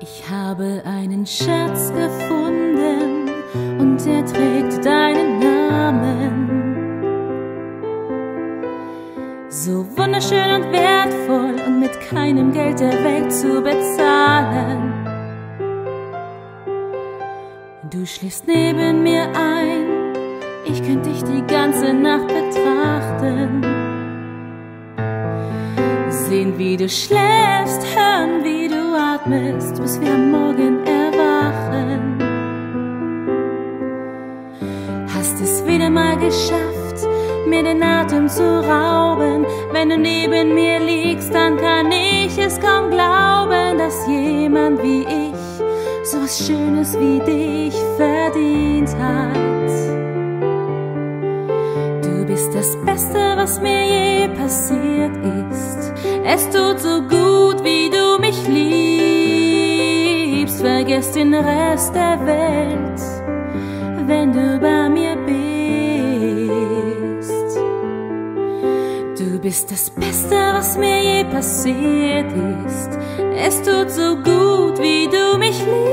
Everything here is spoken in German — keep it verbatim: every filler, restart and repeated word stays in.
Ich habe einen Schatz gefunden und er trägt deinen Namen. So wunderschön und wertvoll und mit keinem Geld der Welt zu bezahlen. Du schläfst neben mir ein, ich könnte dich die ganze Nacht betrachten. Sehen, wie du schläfst, hören, wie du atmest, bis wir am Morgen erwachen. Hast es wieder mal geschafft, mir den Atem zu rauben. Wenn du neben mir liegst, dann kann ich es kaum glauben, dass jemand wie ich so was Schönes wie dich verdient hat. Du bist das Beste, was mir je passiert ist. Es tut so gut, wie du mich liebst. Vergiss den Rest der Welt, wenn du bei mir bist. Du bist das Beste, was mir je passiert ist. Es tut so gut, wie du mich liebst.